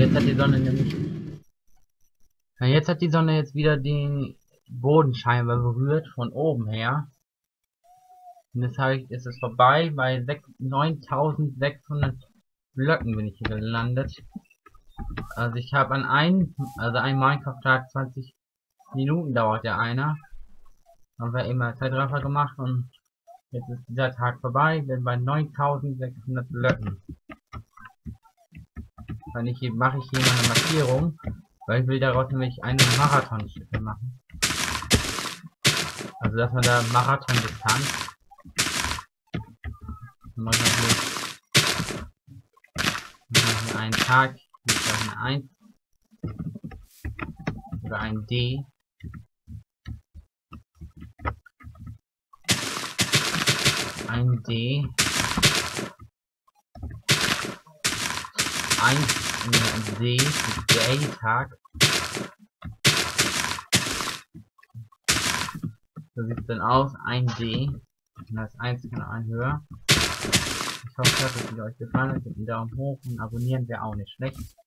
jetzt hat die Sonne nämlich... Ja, jetzt hat die Sonne jetzt wieder den Boden scheinbar berührt, von oben her. Und deshalb ist es vorbei, bei 9600 Blöcken bin ich hier gelandet. Also ich habe an ein Minecraft-Tag 20 Minuten dauert ja einer. Haben wir immer Zeitraffer gemacht und jetzt ist dieser Tag vorbei, bin bei 9600 Blöcken. Mache ich hier mal eine Markierung, weil ich will daraus nämlich eine Marathon-Schritte machen. Also dass man da Marathon-Distanz. Dann mache ich hier einen Tag, eine 1 oder ein D. Ein D. Ein D, Day-Tag. So sieht es dann aus, ein D. Und das 1 kann ein höher. Ich hoffe, dass es euch gefallen hat. Gebt einen Daumen hoch und abonnieren wäre auch nicht schlecht.